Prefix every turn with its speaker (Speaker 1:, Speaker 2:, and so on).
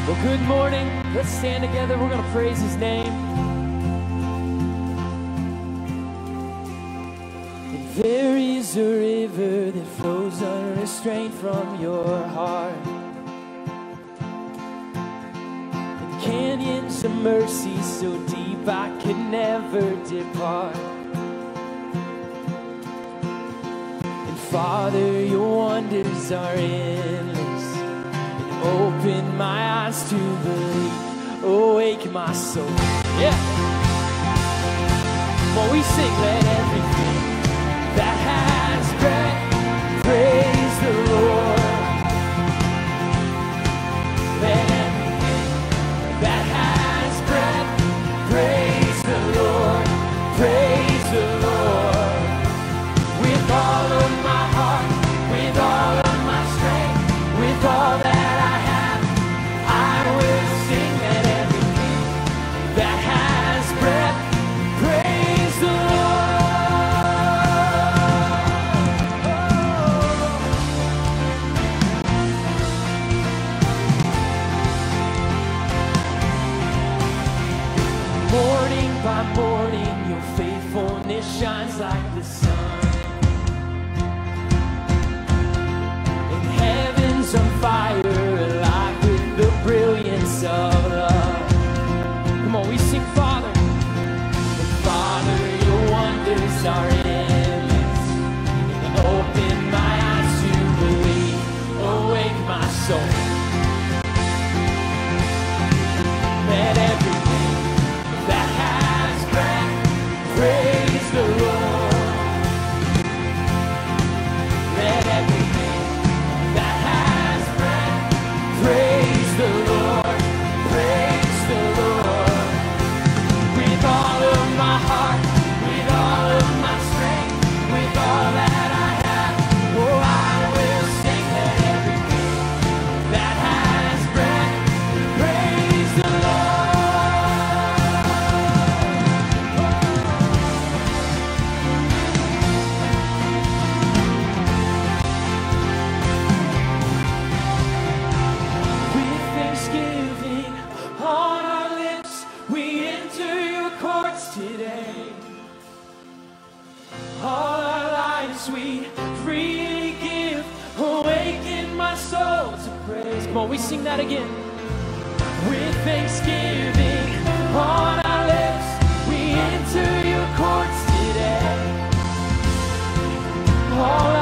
Speaker 1: Well, good morning. Let's stand together. We're going to praise his name. And there is a river that flows unrestrained from your heart. And canyons of mercy so deep I could never depart. And Father, your wonders are endless. Open my eyes to believe, awake my soul. Yeah. While we sing, let everything that has breath praise the Lord. Let everything that has breath praise the Lord. Praise the Lord. With all of my heart, with all of my strength, with all that morning, your faithfulness shines like the sun. And heaven's on fire, alive with the brilliance of love. Come on, we sing, Father. And Father, your wonders are endless. And open my eyes to believe, awake my soul. Let everything that has praise the Lord. Let everything that has breath praise the Lord. Praise the Lord. With all of my heart, with all of my strength, with all that I have, oh, I will sing. Let everything that has breath praise the Lord. Today, all our lives we freely give, awaken my soul to praise. Come on, we sing that again. With thanksgiving on our lips, we enter your courts today. All